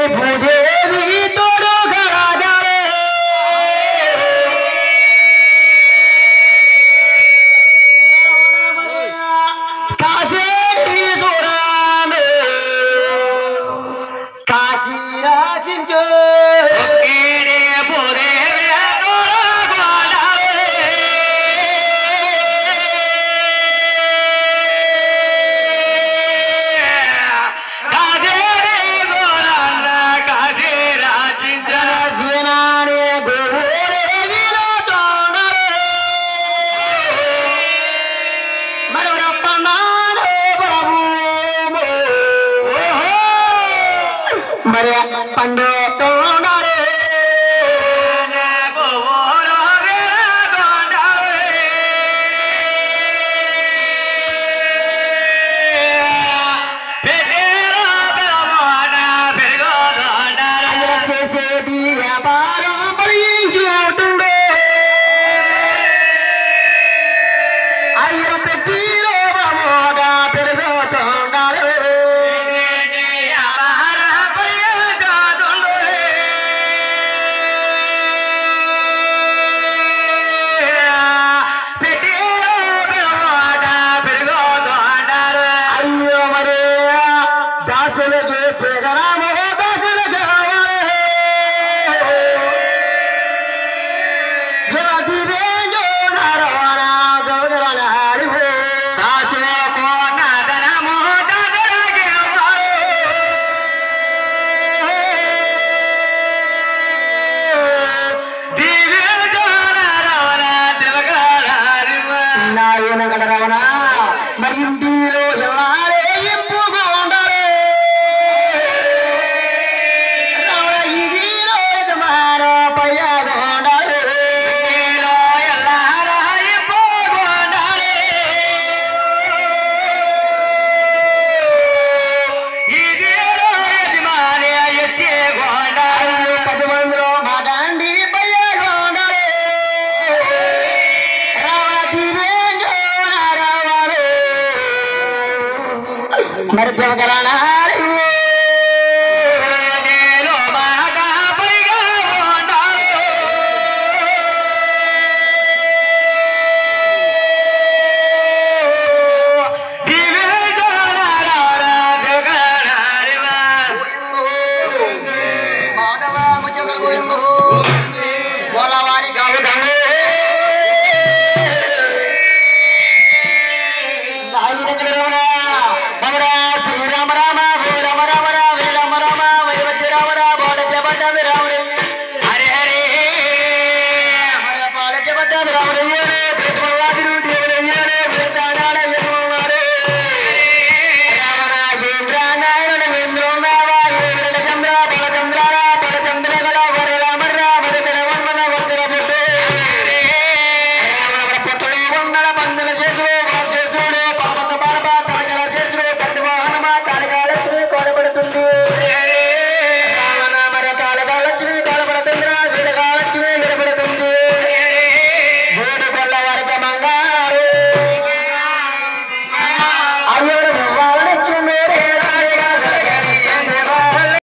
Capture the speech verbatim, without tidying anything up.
భూదేవి తోడుగా రాగారే కాశీ దూరాలు కాశీ రాజించు మరి పండు తోడారే చేసేది వ్యాపారం పలించుతుండే అయ్య పెట్టిలో బాగా పెరుగుతుండాలి మరి ఇంటిలో ఎలారే ఇంపుగా ఉండాలి రావణ ఇదిలో ఎదమారో పయ్యాగా ఉండాలి ఎల్లారా ఇంపుగా ఉండాలి ఇదిలో ఎదమారే ఎత్తేగా ఉండాలి పది మందిలో మాట్లాడి పయ్యాగా ఉండాలి రావణ దివే మరి దేవగలనా శ్రీరామ రామ రామ రామ రామ రామ రామ వైవద్య రామ రామ పడ్డామి రాముడయ్య హరే హరే హర పాలకి పడ్డామి రాముడయ్య త్రిపురవాదుడు దేవుడయ్యరే వేదాడాడయ్యమారే రామ నాగేంద్ర నారాయణ వేంద్రోన్నావా ఏవిడ చంద్ర బలచంద్ర బలచంద్ర గల వర రామ రామ వర వన వర పొట్టు రామ పొట్టులో ఉన్నల పందల